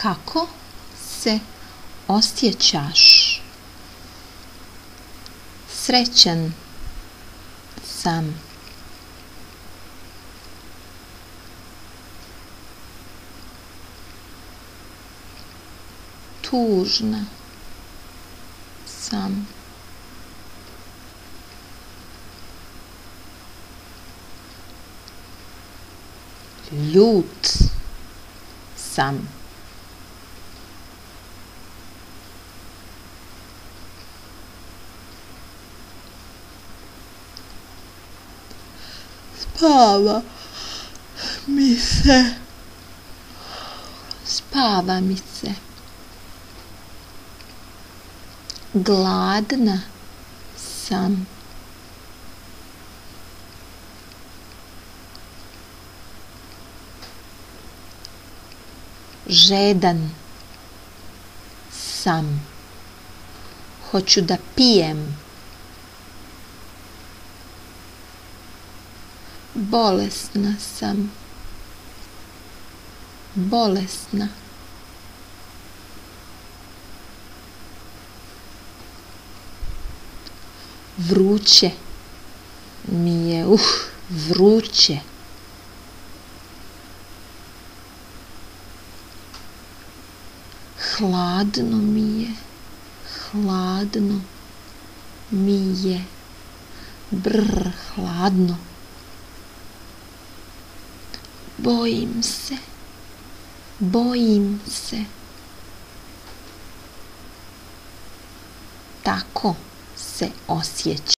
Kako se osjećaš? Srećan sam. Tužna sam. Ljut sam. Spava mi se. Spava mi se. Gladna sam. Žedan sam. Hoću da pijem. Bolesna sam. Bolesna. Vruće mi je. Vruće. Hladno mi je. Hladno mi je. Hladno. Bojim se. Bojim se. Tako se osjeća.